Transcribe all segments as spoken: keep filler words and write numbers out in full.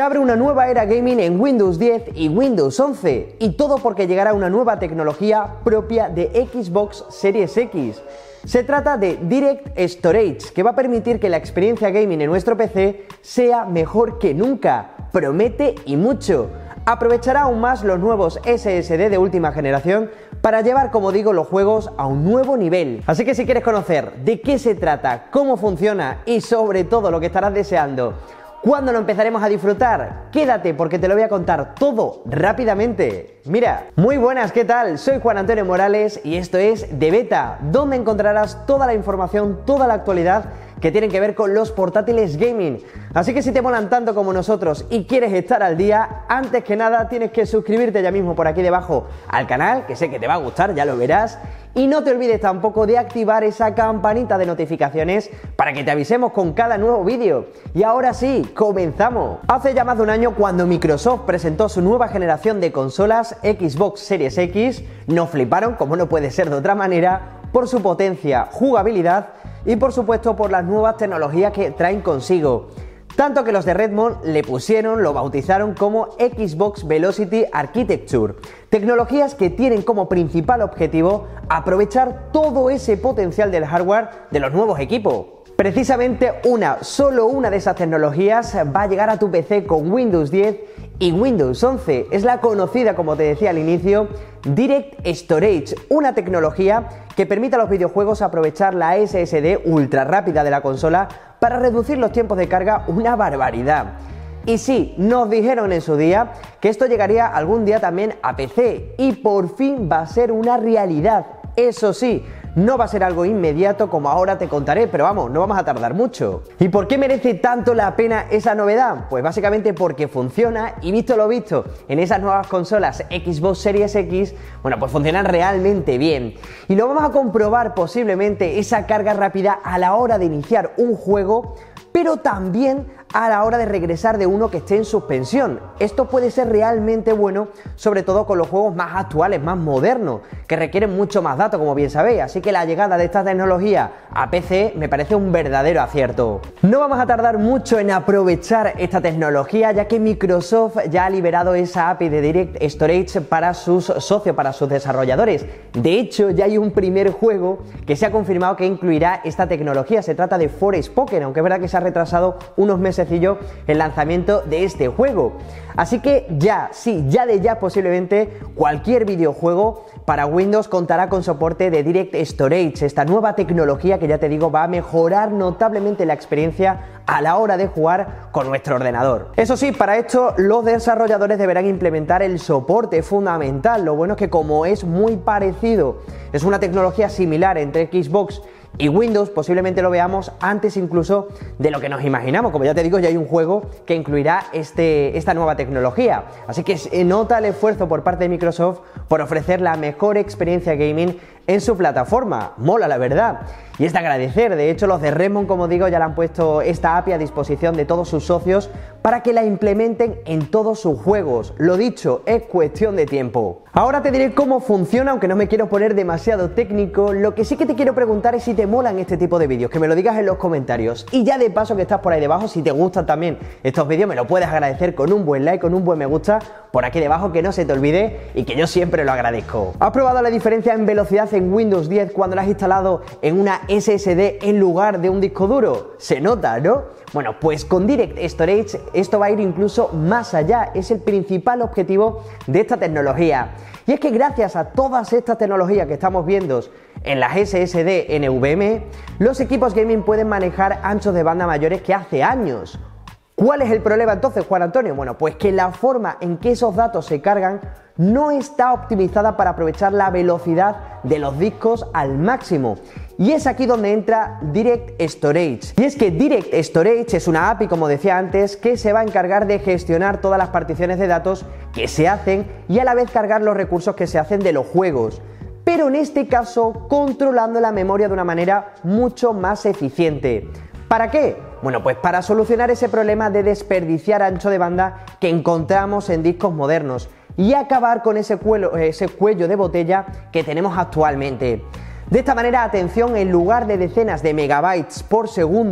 Se abre una nueva era gaming en Windows diez y Windows once, y todo porque llegará una nueva tecnología propia de Xbox Series X. Se trata de Direct Storage, que va a permitir que la experiencia gaming en nuestro P C sea mejor que nunca. Promete y mucho. Aprovechará aún más los nuevos S S D de última generación para llevar, como digo, los juegos a un nuevo nivel. Así que si quieres conocer de qué se trata, cómo funciona y sobre todo lo que estarás deseando, ¿cuándo lo empezaremos a disfrutar? Quédate porque te lo voy a contar todo rápidamente. Mira, muy buenas, ¿qué tal? Soy Juan Antonio Morales y esto es De Beta, donde encontrarás toda la información, toda la actualidad que tienen que ver con los portátiles gaming. Así que si te molan tanto como nosotros y quieres estar al día, antes que nada tienes que suscribirte ya mismo por aquí debajo al canal, que sé que te va a gustar, ya lo verás. Y no te olvides tampoco de activar esa campanita de notificaciones para que te avisemos con cada nuevo vídeo. Y ahora sí, comenzamos. Hace ya más de un año, cuando Microsoft presentó su nueva generación de consolas Xbox Series X, nos fliparon, como no puede ser de otra manera, por su potencia, jugabilidad y por supuesto por las nuevas tecnologías que traen consigo. Tanto que los de Redmond le pusieron, lo bautizaron como Xbox Velocity Architecture. Tecnologías que tienen como principal objetivo aprovechar todo ese potencial del hardware de los nuevos equipos. Precisamente una, solo una de esas tecnologías va a llegar a tu P C con Windows diez y Windows once. Es la conocida, como te decía al inicio, Direct Storage, una tecnología que permite a los videojuegos aprovechar la S S D ultra rápida de la consola para reducir los tiempos de carga una barbaridad. Y sí, nos dijeron en su día que esto llegaría algún día también a P C y por fin va a ser una realidad. Eso sí, no va a ser algo inmediato como ahora te contaré, pero vamos, no vamos a tardar mucho. ¿Y por qué merece tanto la pena esa novedad? Pues básicamente porque funciona, y visto lo visto en esas nuevas consolas Xbox Series X, bueno, pues funcionan realmente bien. Y lo vamos a comprobar posiblemente esa carga rápida a la hora de iniciar un juego, pero también a la hora de regresar de uno que esté en suspensión. Esto puede ser realmente bueno, sobre todo con los juegos más actuales, más modernos, que requieren mucho más datos, como bien sabéis. Así que la llegada de esta tecnología a P C me parece un verdadero acierto. No vamos a tardar mucho en aprovechar esta tecnología, ya que Microsoft ya ha liberado esa A P I de Direct Storage para sus socios, para sus desarrolladores. De hecho, ya hay un primer juego que se ha confirmado que incluirá esta tecnología. Se trata de Forspoken, aunque es verdad que se ha retrasado unos meses el lanzamiento de este juego. Así que ya, sí, ya de ya posiblemente cualquier videojuego para Windows contará con soporte de Direct Storage, esta nueva tecnología que ya te digo va a mejorar notablemente la experiencia a la hora de jugar con nuestro ordenador. Eso sí, para esto los desarrolladores deberán implementar el soporte fundamental. Lo bueno es que como es muy parecido, es una tecnología similar entre Xbox y Windows, posiblemente lo veamos antes incluso de lo que nos imaginamos. Como ya te digo, ya hay un juego que incluirá este, esta nueva tecnología. Así que se nota el esfuerzo por parte de Microsoft por ofrecer la mejor experiencia gaming en su plataforma. Mola, la verdad. Y es de agradecer. De hecho, los de Redmond, como digo, ya le han puesto esta A P I a disposición de todos sus socios para que la implementen en todos sus juegos. Lo dicho, es cuestión de tiempo. Ahora te diré cómo funciona, aunque no me quiero poner demasiado técnico. Lo que sí que te quiero preguntar es si te molan este tipo de vídeos, que me lo digas en los comentarios. Y ya de paso que estás por ahí debajo, si te gustan también estos vídeos, me lo puedes agradecer con un buen like, con un buen me gusta por aquí debajo, que no se te olvide y que yo siempre lo agradezco. ¿Has probado la diferencia en velocidad en Windows diez cuando la has instalado en una S S D en lugar de un disco duro? Se nota, ¿no? Bueno, pues con Direct Storage esto va a ir incluso más allá. Es el principal objetivo de esta tecnología. Y es que gracias a todas estas tecnologías que estamos viendo en las S S D N V M e, los equipos gaming pueden manejar anchos de banda mayores que hace años. ¿Cuál es el problema entonces, Juan Antonio? Bueno, pues que la forma en que esos datos se cargan no está optimizada para aprovechar la velocidad de los discos al máximo. Y es aquí donde entra Direct Storage. Y es que Direct Storage es una A P I, como decía antes, que se va a encargar de gestionar todas las particiones de datos que se hacen y a la vez cargar los recursos que se hacen de los juegos. Pero en este caso, controlando la memoria de una manera mucho más eficiente. ¿Para qué? Bueno, pues para solucionar ese problema de desperdiciar ancho de banda que encontramos en discos modernos y acabar con ese cuello, ese cuello de botella que tenemos actualmente. De esta manera, atención, en lugar de decenas de megabytes por segundo,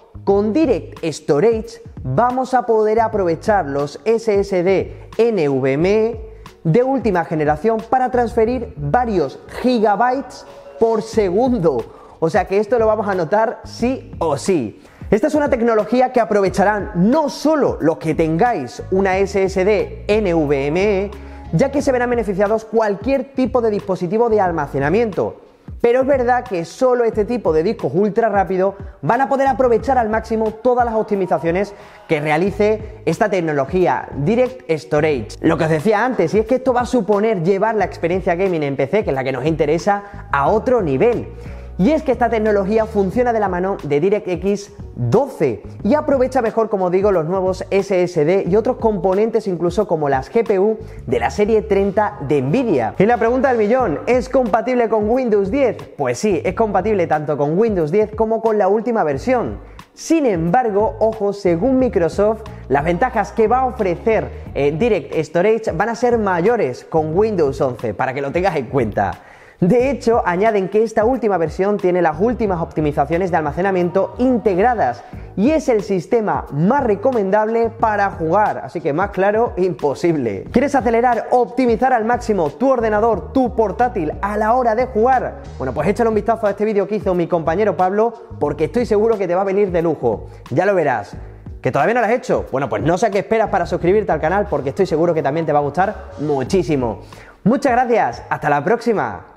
con Direct Storage vamos a poder aprovechar los S S D NVMe de última generación para transferir varios gigabytes por segundo. O sea que esto lo vamos a notar sí o sí. Esta es una tecnología que aprovecharán no solo los que tengáis una S S D NVMe, ya que se verán beneficiados cualquier tipo de dispositivo de almacenamiento. Pero es verdad que solo este tipo de discos ultra rápidos van a poder aprovechar al máximo todas las optimizaciones que realice esta tecnología Direct Storage. Lo que os decía antes, y es que esto va a suponer llevar la experiencia gaming en P C, que es la que nos interesa, a otro nivel. Y es que esta tecnología funciona de la mano de DirectX doce y aprovecha mejor, como digo, los nuevos S S D y otros componentes, incluso como las G P U de la serie treinta de Nvidia. Y la pregunta del millón, ¿es compatible con Windows diez? Pues sí, es compatible tanto con Windows diez como con la última versión. Sin embargo, ojo, según Microsoft, las ventajas que va a ofrecer eh, Direct Storage van a ser mayores con Windows once, para que lo tengas en cuenta. De hecho, añaden que esta última versión tiene las últimas optimizaciones de almacenamiento integradas y es el sistema más recomendable para jugar, así que más claro, imposible. ¿Quieres acelerar, optimizar al máximo tu ordenador, tu portátil a la hora de jugar? Bueno, pues échale un vistazo a este vídeo que hizo mi compañero Pablo, porque estoy seguro que te va a venir de lujo. Ya lo verás. ¿Que todavía no lo has hecho? Bueno, pues no sé a qué esperas para suscribirte al canal, porque estoy seguro que también te va a gustar muchísimo. Muchas gracias, hasta la próxima.